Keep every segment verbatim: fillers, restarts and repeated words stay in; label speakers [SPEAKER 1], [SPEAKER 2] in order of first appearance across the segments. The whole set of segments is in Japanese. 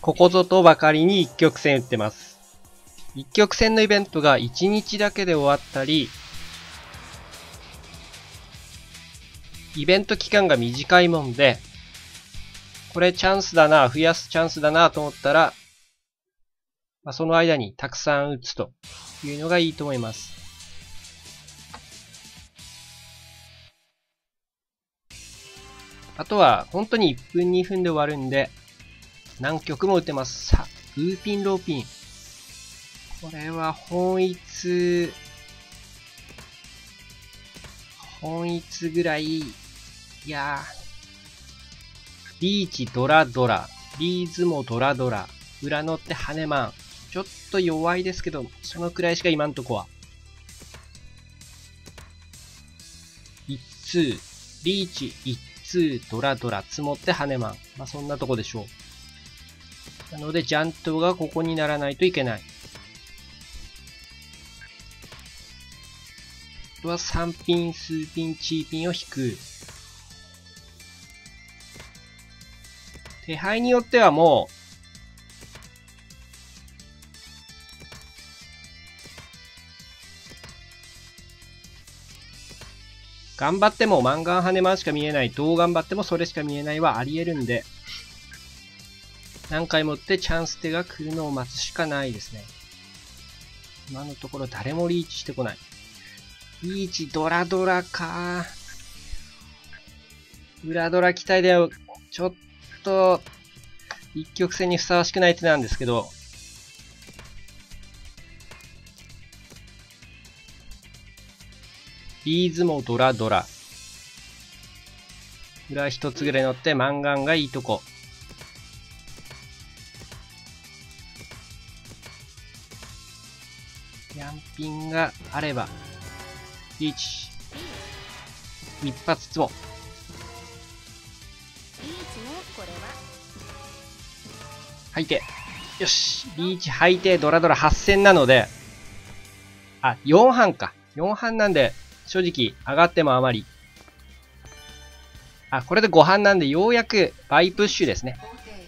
[SPEAKER 1] ここぞとばかりに一曲戦打ってます。一曲戦のイベントがいちにちだけで終わったり、イベント期間が短いもんで、これチャンスだな、増やすチャンスだなと思ったら、まあ、その間にたくさん打つというのがいいと思います。あとは本当にいっぷんにふんで終わるんで、何曲も打てます。さあ、ウーピンローピン。これは本一、本一ぐらい、いやー、リーチドラドラ、リーズもドラドラ、裏乗ってハネマン。ちょっと弱いですけど、そのくらいしか今んとこは。一通、リーチ一通、ドラドラ、積もってハネマン。まあそんなとこでしょう。なので、ジャントがここにならないといけない。あとはさんピン、数ピン、チーピンを引く。手配によってはもう、頑張ってもマンガンハネマンしか見えない、どう頑張ってもそれしか見えないはあり得るんで、何回も打ってチャンス手が来るのを待つしかないですね。今のところ誰もリーチしてこない。リーチドラドラかー。裏ドラ期待だよ。ちょっと、一曲戦にふさわしくない手なんですけど、リーズもドラドラ。裏一つぐらい乗ってマンガンがいいとこ。ヤンピンがあれば。リーチ。一発ツボ。吐いて。よし。リーチ吐いてドラドラはっせんなので、あ、よん班か。よん班なんで、正直上がってもあまり。あ、これでご班なんでようやく倍プッシュですね。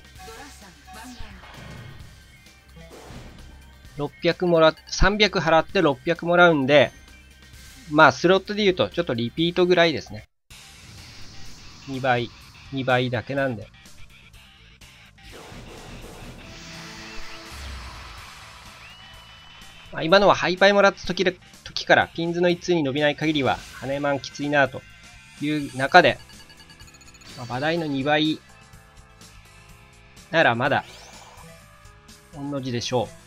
[SPEAKER 1] ろっぴゃくもらっ、さんびゃく払ってろっぴゃくもらうんで、まあスロットで言うとちょっとリピートぐらいですね。にばい、にばいだけなんで。まあ、今のはハイパイもらった時で、時からピンズの一通に伸びない限りは、ハネマンきついなという中で、まあ、話題のにばいならまだ、御の字でしょ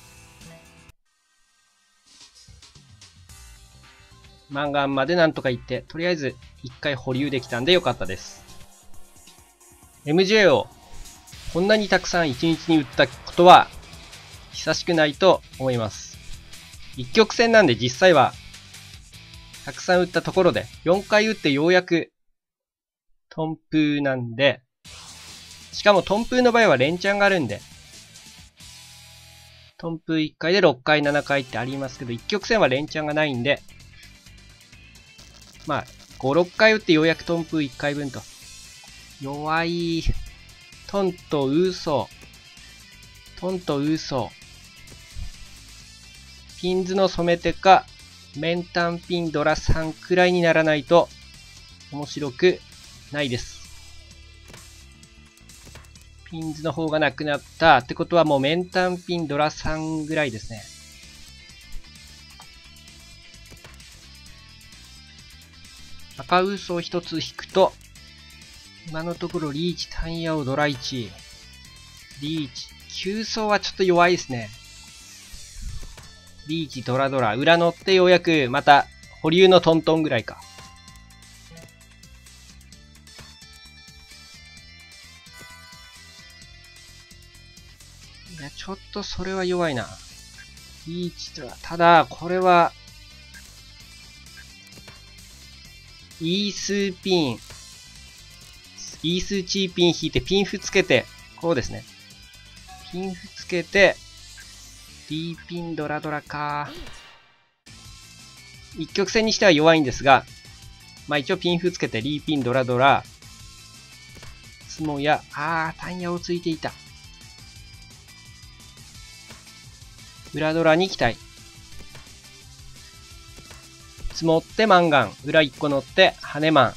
[SPEAKER 1] う。マンガンまでなんとか言って、とりあえず一回保留できたんでよかったです。エムジェー をこんなにたくさん一日に打ったことは、久しくないと思います。一局戦なんで実際は、たくさん打ったところで、よんかい打ってようやく、トンプーなんで、しかもトンプーの場合は連チャンがあるんで、トンプーいっかいでろっかい、ななかいってありますけど、一局戦は連チャンがないんで、まあ、ご、ろっかい打ってようやくトンプーいっかいぶんと。弱い、トンとウーソー、トンとウーソー。ピンズの染め手か、メンタンピンドラさんくらいにならないと、面白くないです。ピンズの方がなくなったってことはもうメンタンピンドラさんぐらいですね。赤ウーソー一つ引くと、今のところリーチ、タンヤオ、ドラいち。リーチ、急走はちょっと弱いですね。リーチ、ドラドラ、裏乗ってようやくまた保留のトントンぐらいか。いや、ちょっとそれは弱いな。リーチとは、ただ、これは、イースーピン、イースーチーピン引いてピンフつけて、こうですね。ピンフつけて、リーピンドラドラか。一曲戦にしては弱いんですが、まあ一応ピンフつけてリーピンドラドラ、スモや、あー、タンヤをついていた。 裏ドラに期待。積もってマンガン。裏いっこ乗って、羽マン。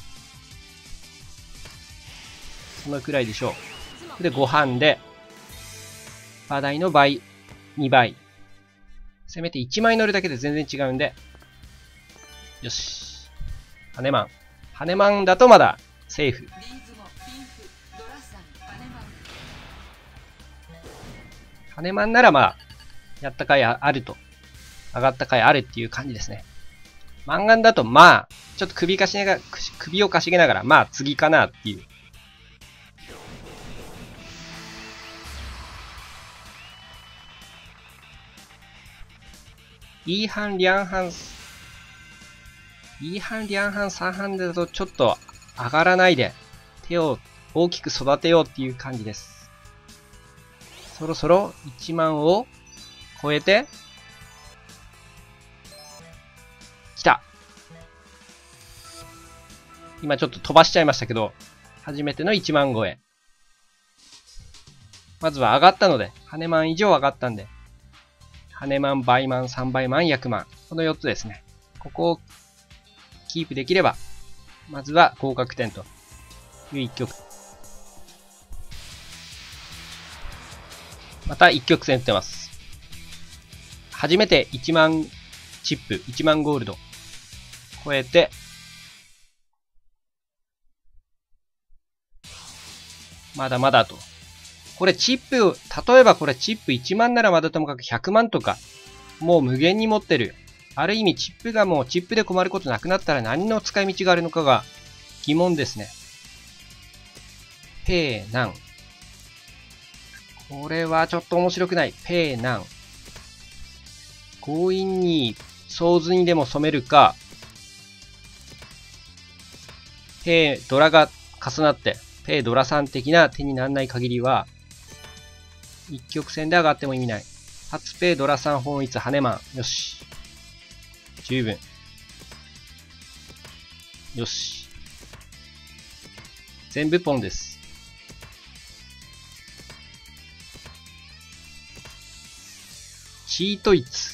[SPEAKER 1] そのくらいでしょう。で、ご飯で、場代の倍、にばい。せめていちまい乗るだけで全然違うんで。よし。羽マン。羽マンだとまだ、セーフ。羽マンならまあ、やった回あると。上がった回あるっていう感じですね。マンガンだとまあ、ちょっと首かしげながら、首をかしげながら、まあ次かなっていう。イーハン、リャンハン、イーハン、リャンハン、サンハンだとちょっと上がらないで、手を大きく育てようっていう感じです。そろそろいちまんを超えて、来た。今ちょっと飛ばしちゃいましたけど、初めてのいちまん超え。まずは上がったので、羽マン以上上がったんで、羽マン、倍マン、さんばいマン、役マン。このよっつですね。ここをキープできれば、まずは合格点といういっ局。またいっ局戦打ってます。初めていちまんチップ、いちまんゴールド超えて、まだまだと。これチップ、例えばこれチップいちまんならまだともかくひゃくまんとか、もう無限に持ってる。ある意味チップがもうチップで困ることなくなったら何の使い道があるのかが疑問ですね。ペーナン。これはちょっと面白くない。ペーナン。強引にソーズにでも染めるか、ペードラが重なって、ペードラさん的な手にならない限りは、一局戦で上がっても意味ない。初ペードラさん本一羽マン。よし。十分。よし。全部ポンです。チートイツ。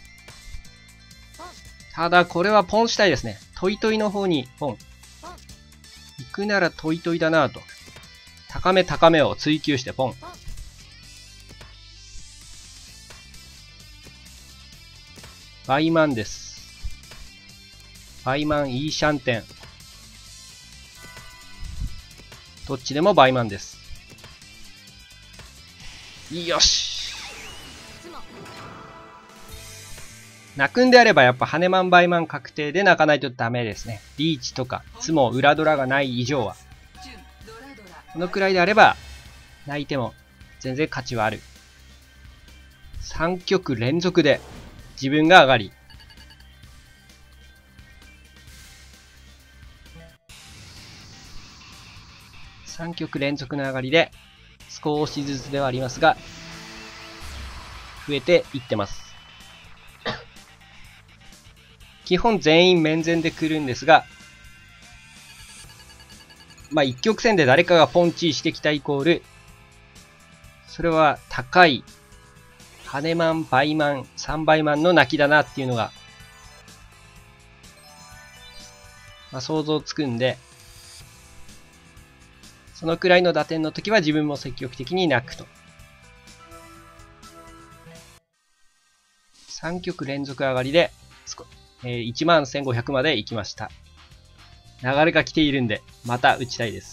[SPEAKER 1] ただこれはポンしたいですね。トイトイの方にポン。行くならトイトイだなぁと。高め高めを追求してポン。バイマンです。バイマンイーシャンテン。どっちでもバイマンです。よし。泣くんであればやっぱ羽マンバイマン確定で泣かないとダメですね。リーチとかツモ裏ドラがない以上は。このくらいであれば泣いても全然価値はある。さん局連続で自分が上がり。さん局連続の上がりで少しずつではありますが増えていってます。基本全員面前で来るんですが、まあ一局戦で誰かがポンチーしてきたイコール、それは高い羽マン、倍マン、さんばいマンの泣きだなっていうのが、まあ想像つくんで、そのくらいの打点の時は自分も積極的に泣くと。さん局連続上がりで、えー、いちまんせんごひゃくまで行きました。流れが来ているんで、また打ちたいです。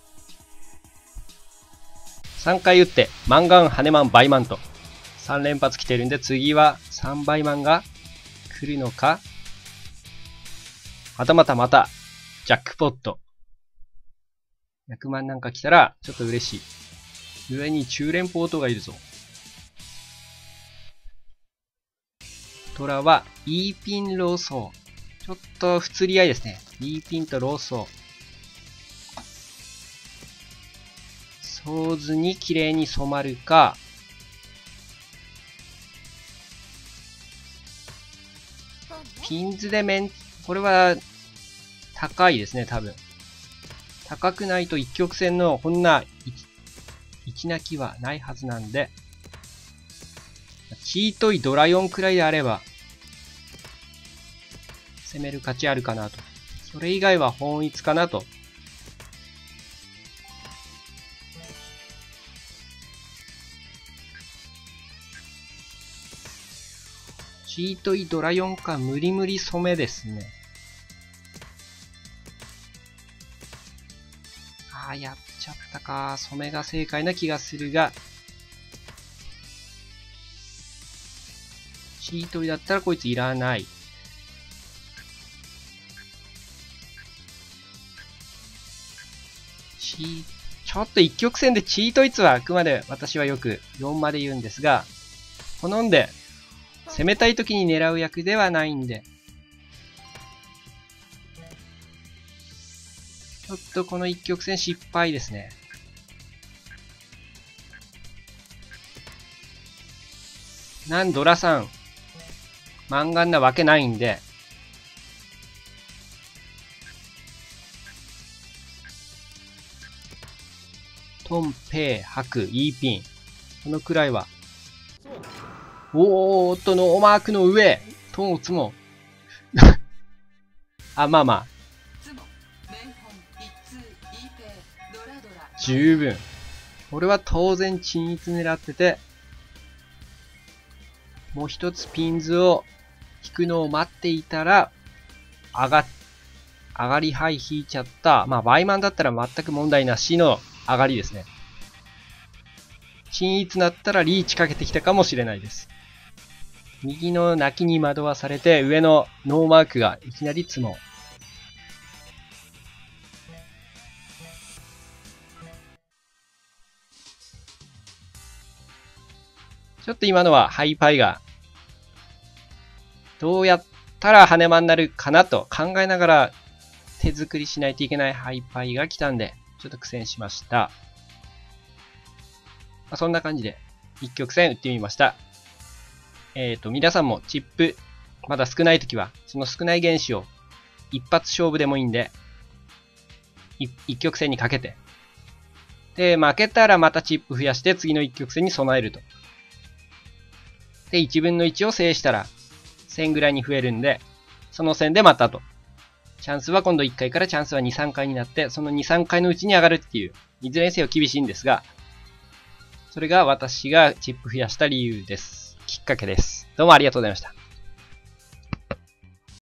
[SPEAKER 1] さんかい打って、マンガン、羽マン、倍マンと、さん連発来てるんで、次はさんばいマンが来るのか。またまたまた、ジャックポット。ひゃくまんなんか来たら、ちょっと嬉しい。上に中連ポートがいるぞ。トラは、E ピンローソー。ちょっと不釣り合いですね。E ピンとローソー。ソーズに綺麗に染まるか。ピンズで面、これは高いですね、多分。高くないと一局戦のこんな一泣きはないはずなんで、 チートイドラよんくらいであれば、攻める価値あるかなと。それ以外は本一かなと。チートイドラよんか無理無理染めですね。ああ、やっちゃったか。染めが正解な気がするが。チートイだったらこいついらない。チちょっと一曲線でチートイツはあくまで私はよくよんまで言うんですが、好んで攻めたい時に狙う役ではないんで、ちょっとこの一曲線失敗ですね。なんドラさん、マンガンなわけないんで、トン、ペイ、ハク、イーピン。このくらいは。おーっと、ノーマークの上。トンを積もう。あ、まあまあ。十分。俺は当然均一狙ってて、もう一つピンズを引くのを待っていたら、上が、上がりはい引いちゃった。まあ、バイマンだったら全く問題なしの上がりですね。均一なったらリーチかけてきたかもしれないです。右の泣きに惑わされて、上のノーマークがいきなり積もう。ちょっと今のはハイパイが、どうやったら羽間になるかなと考えながら手作りしないといけないハイパイが来たんで、ちょっと苦戦しました。まあ、そんな感じで一曲線打ってみました。えっと、皆さんもチップ、まだ少ないときは、その少ない原子を一発勝負でもいいんで、一曲線にかけて、で、負けたらまたチップ増やして次の一曲線に備えると。で、いちぶんのいちを制したら、せんぐらいに増えるんで、その線でまたと。チャンスは今度いっかいからチャンスはに、さんかいになって、そのに、さんかいのうちに上がるっていう、いずれにせよ厳しいんですが、それが私がチップ増やした理由です。きっかけです。どうもありがとうございました。